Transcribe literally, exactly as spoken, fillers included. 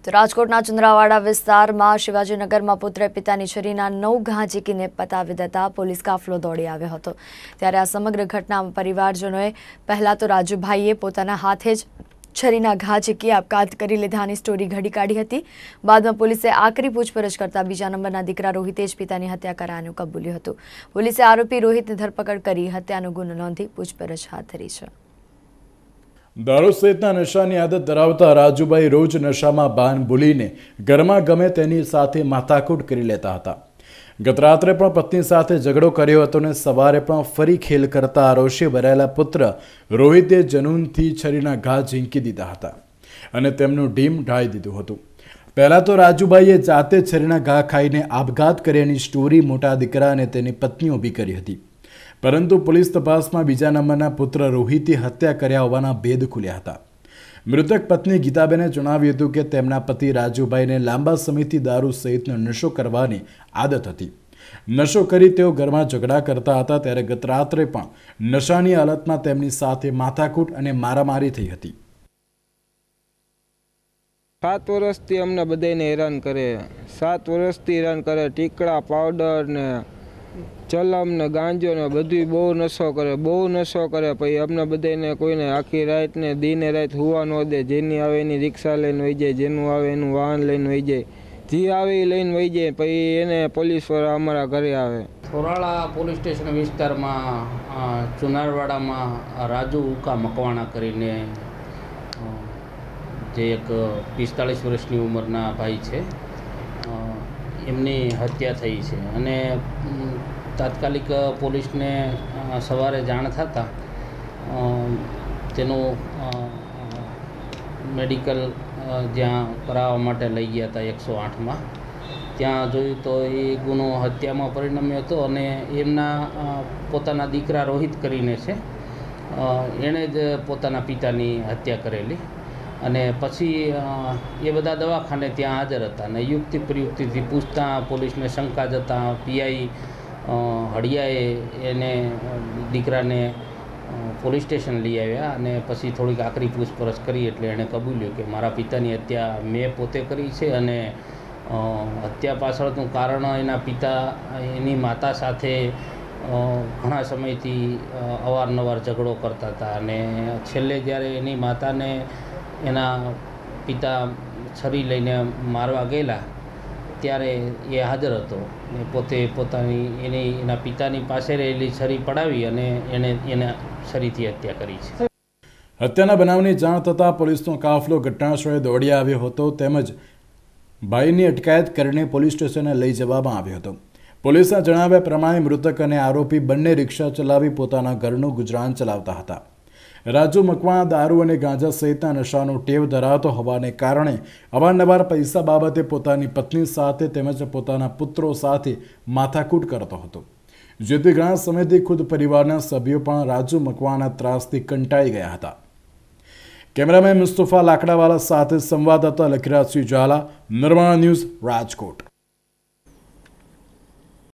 તો રાજકોટના ચંદ્રાવાડા વિસ્તારમાં શિવાજીનગરમાં પુત્રે પિતાની છરીના નવ ઘા ઝીકીને પતાવી દેતા પોલીસ કાફલો દોડી આવ્યો હતો। ત્યારે આ સમગ્ર ઘટનામાં પરિવારજનોએ પહેલા તો રાજુભાઈએ પોતાના હાથે જ છરીના ઘા ઝીકી આપઘાત કરી લીધાની સ્ટોરી ઘડી કાઢી હતી। બાદમાં પોલીસે આકરી પૂછપરછ કરતા બીજા નંબરના દીકરા રોહિતે જ પિતાની હત્યા કર્યાનું કબૂલ્યું હતું। પોલીસે આરોપી રોહિતની ધરપકડ કરી હત્યાનો ગુનો નોંધી પૂછપરછ હાથ ધરી છે। दारू सहित नशानी आदत धरावता राजूभाई रोज नशा में भान भूलीने घर में गमे तेनी साथे माथाकूट करी लेता था। गत रात्रे पण पत्नी साथे झगड़ो कर्यो हतो ने सवारे पण फरी खेल करता रोषे भराયેલા पुत्र रोहिते जनूनथी छरीना घा ઝીંકી દીધા હતા અને તેમનું ઢીમ ઢાળી દીધું હતું। પહેલા તો રાજુભાઈએ જાતે છરીના ઘા ખાઈને આપઘાત કર્યાની સ્ટોરી મોટા દીકરા અને તેની પત્ની ઊભી કરી હતી, પરંતુ પોલીસ તપાસમાં બીજા નંબરના પુત્ર રોહિતે હત્યા કર્યા હોવાના ભેદ ખુલ્યા હતા। મૃતક પત્ની ગીતાબેને જણાવ્યું હતું કે તેમના પતિ રાજુભાઈને લાંબા સમયથી દારૂ સહિતનો નશો કરવાની આદત હતી। નશો કરી તેઓ ઘરમાં ઝઘડા કરતા હતા, ત્યારે ગત રાત્રે પણ નશાની હાલતમાં તેમની સાથે માથાકૂટ અને મારામારી થઈ હતી। સાત વર્ષથી અમને બધાને હેરાન કરે, સાત વર્ષથી હેરાન કરે। ટીકડા, પાવડર ને ચલમ ને ગાંજો ને બધું બહુ નશો કરે, બહુ નશો કરે। પછી અમને બધાને કોઈને આખી રાત ને દીને રાત હુવા ન દે। જેની આવે એની રિક્ષા લઈને વહી જાય, જેનું આવે એનું વાહન લઈને વહી જાય, જે આવે એ લઈને વહી જાય। પછી એને પોલીસવાળા અમારા ઘરે આવે। થોરાળા પોલીસ સ્ટેશન વિસ્તારમાં ચુનારવાડામાં રાજુ ઉકા મકવાણા કરીને જે એક પિસ્તાળીસ વર્ષની ઉંમરના ભાઈ છે, એમની હત્યા થઈ છે અને તાત્કાલિક પોલીસને સવારે જાણ થતાં તેનું મેડિકલ જ્યાં કરાવવા માટે લઈ ગયા હતા એકસો આઠમાં, ત્યાં જોયું તો એ ગુનો હત્યામાં પરિણમ્યો હતો અને એમના પોતાના દીકરા રોહિત કરીને છે, એણે જ પોતાના પિતાની હત્યા કરેલી અને પછી એ બધા દવાખાને ત્યાં હાજર હતા અને યુક્તિ પ્રયુક્તિથી પૂછતા પોલીસને શંકા જતાં પીઆઈ હળિયાએ એને દીકરાને પોલીસ સ્ટેશન લઈ આવ્યા અને પછી થોડીક આકરી પૂછપરછ કરી એટલે એણે કબૂલ્યું કે મારા પિતાની હત્યા મેં પોતે કરી છે અને હત્યા પાછળનું કારણ એના પિતા એની માતા સાથે ઘણા સમયથી અવારનવાર ઝઘડો કરતા હતા અને છેલ્લે જ્યારે એની માતાને એના પિતા છરી લઈને મારવા ગયેલા ત્યારે એ હાજર હતો ને પોતે પોતાની એની એના પિતાની પાસે રહેલી છરી પડાવી અને એણે એને છરીથી હત્યા કરી છે। હત્યાના બનાવની જાણ થતાં પોલીસનો કાફલો ઘટનાસ્થળે દોડી આવ્યો હતો તેમજ ભાઈની અટકાયત કરીને પોલીસ સ્ટેશને લઈ જવામાં આવ્યો હતો। પોલીસના જણાવ્યા પ્રમાણે મૃતક અને આરોપી બંને રિક્ષા ચલાવી પોતાના ઘરનું ગુજરાન ચલાવતા હતા। રાજુ મકવાણા દારૂ અને ગાંજા સહિતના નશાનો ટેવ ધરાવતો હોવાને કારણે અવારનવાર પૈસા બાબતે પોતાની પત્ની સાથે તેમજ પોતાના પુત્રો સાથે માથાકૂટ કરતો હતો, જેથી ઘણા સમયથી ખુદ પરિવારના સભ્યો પણ રાજુ મકવાણા ત્રાસથી કંટાળી ગયા હતા। કેમેરામેન મુસ્તફા લાકડાવાલા સાથે સંવાદદાતા લખીરાજસિંહ ઝાલા, નર્મદા ન્યૂઝ, રાજકોટ।